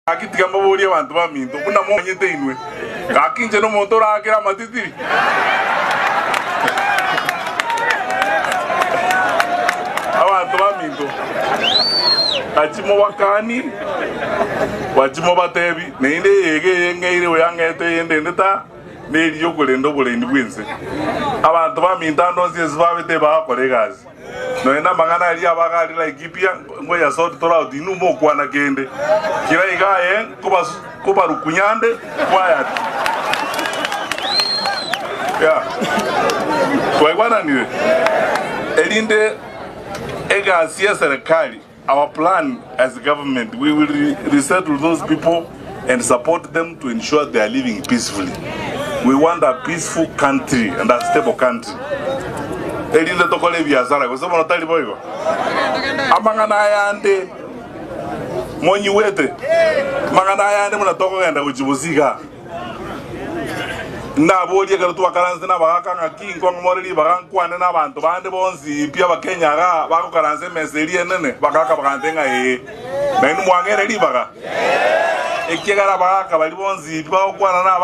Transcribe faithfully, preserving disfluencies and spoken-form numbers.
Akitika maburi abantu baminto kuna monyete inwe kakinje no motora akira matiti abantu baminto achimo wakani wachimo batebi nende yege yengeire oyangete yende ndeta neli yokulendo bulendo bwense abantu baminta ndonzi zibabete bakolegazi no enda mangana ali abagali Laikipia ngoya sort tora udinu mo kwana kende kira igaye kuba kuba rukunyande kwaya ya kwa bwana ni elinde ega sia serikali. Our plan as a government, we will re resettle those people and support them to ensure they are living peacefully. We want a peaceful country and a stable country. Elinde tokole biashara kwa sababu natali boyo amangana yande monyi wete mangana yande muna toko genda kujibuzika na bodi ga tuwa karanze na baka ngaki ngo ngoreli baka kwane na bantu bande bonzi pia bakenya ga bako karanze meseli enene baka bakante nga e na inu mwangere li baka ekigara baka bali bonzi pia kwana na